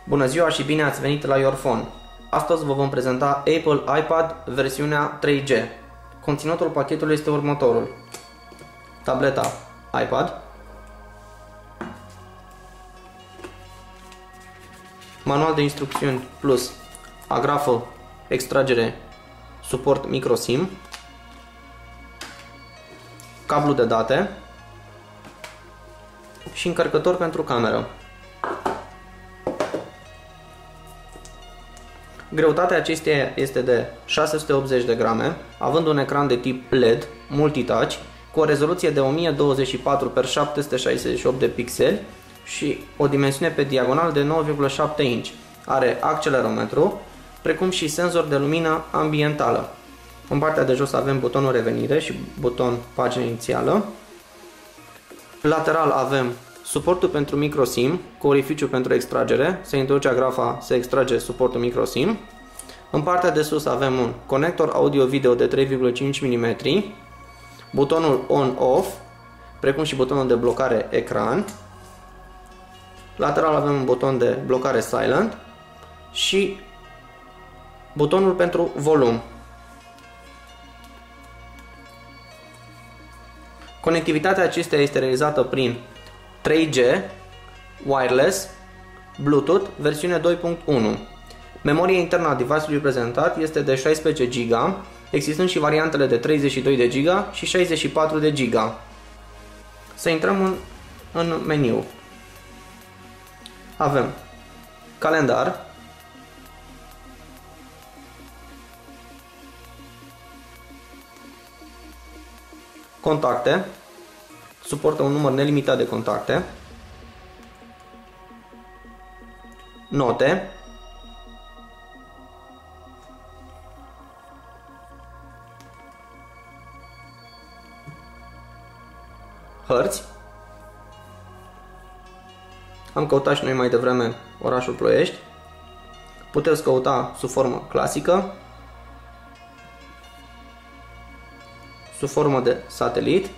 Bună ziua și bine ați venit la Your Phone. Astăzi vă vom prezenta Apple iPad versiunea 3G. Conținutul pachetului este următorul: tableta iPad, manual de instrucțiuni plus agrafă, extragere, suport micro SIM, cablu de date și încărcător pentru cameră. Greutatea acesteia este de 680 de grame, având un ecran de tip LED multitouch cu o rezoluție de 1024x768 de pixeli și o dimensiune pe diagonal de 9,7 inch. Are accelerometru, precum și senzor de lumină ambientală. În partea de jos avem butonul revenire și buton pagină inițială. Lateral avem suportul pentru micro SIM cu orificiu pentru extragere, se introduce agrafa, se extrage suportul micro SIM. În partea de sus avem un conector audio-video de 3,5 mm, butonul on-off, precum și butonul de blocare ecran. Lateral avem un buton de blocare silent și butonul pentru volum. Conectivitatea acesteia este realizată prin 3G, wireless, Bluetooth, versiune 2.1. Memoria internă a device-ului prezentat este de 16 GB, existând și variantele de 32 de GB și 64 de GB. Să intrăm în meniu. Avem calendar, contacte, suportă un număr nelimitat de contacte, note, hărți. Am căutat și noi mai devreme orașul Ploiești. Puteți căuta sub formă clasică, sub formă de satelit,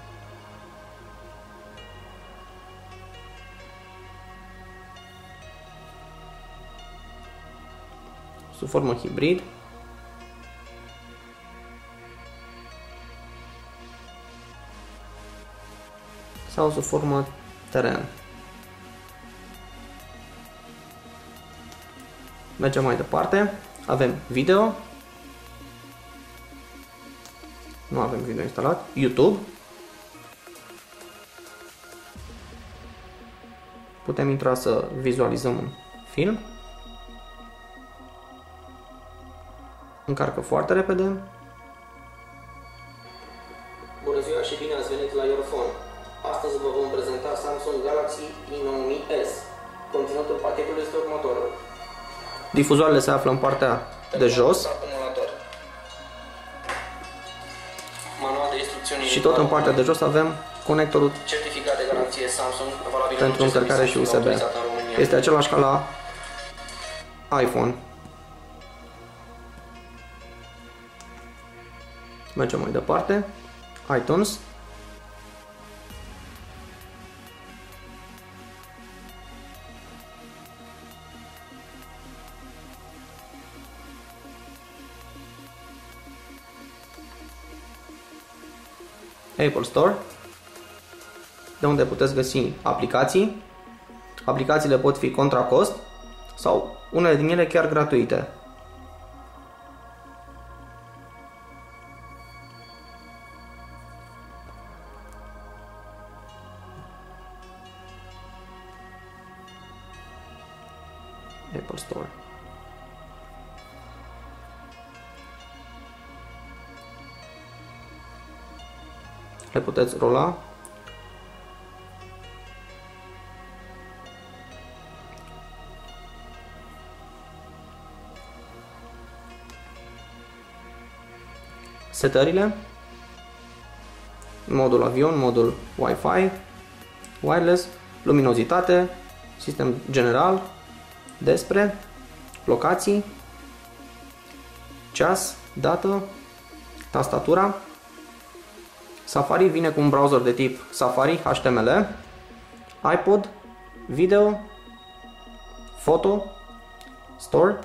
sub formă hibrid, sau sub formă teren. Mergem mai departe. Avem video. Nu avem video instalat. YouTube. Putem intra să vizualizăm un film. Încarcă foarte repede. Bună ziua și bine ați venit la Your Phone. Astăzi vă vom prezenta Samsung Galaxy i90s. Conținutul pachetului este următorul: difuzoarele se află în partea de jos și tot în partea de jos avem conectorul certificat de garanție Samsung pentru încărcare și USB. Este același ca la iPhone. Mergem mai departe. iTunes. Apple Store, de unde puteți găsi aplicații. Aplicațiile pot fi contra cost sau unele din ele chiar gratuite. Apple Store. Le puteți rola. Setările. Modul avion, modul Wi-Fi, wireless, luminozitate, sistem general, despre, locații, ceas, dată, tastatura. Safari vine cu un browser de tip Safari HTML, iPod, video, Photo, Store.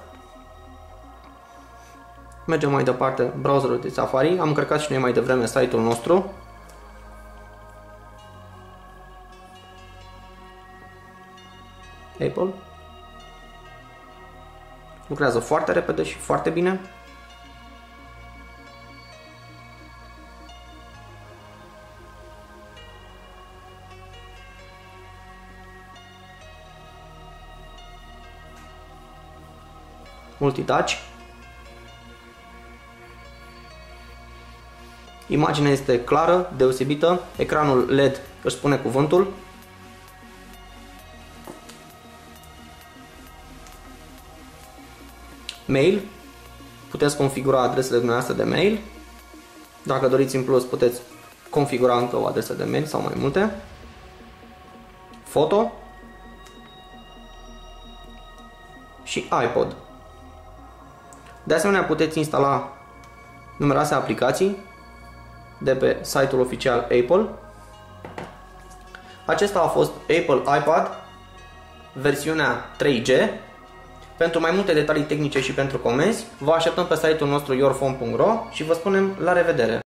Mergem mai departe, browserul de Safari. Am încărcat și noi mai devreme site-ul nostru. Apple. Lucrează foarte repede și foarte bine. Multitouch. Imaginea este clară, deosebită. Ecranul LED își spune cuvântul. Mail. Puteți configura adresele dumneavoastră de mail. Dacă doriți în plus, puteți configura încă o adresă de mail sau mai multe. Foto. Și iPod. De asemenea, puteți instala numeroase aplicații de pe site-ul oficial Apple. Acesta a fost Apple iPad versiunea 3G. Pentru mai multe detalii tehnice și pentru comenzi, vă așteptăm pe site-ul nostru yourphone.ro și vă spunem la revedere!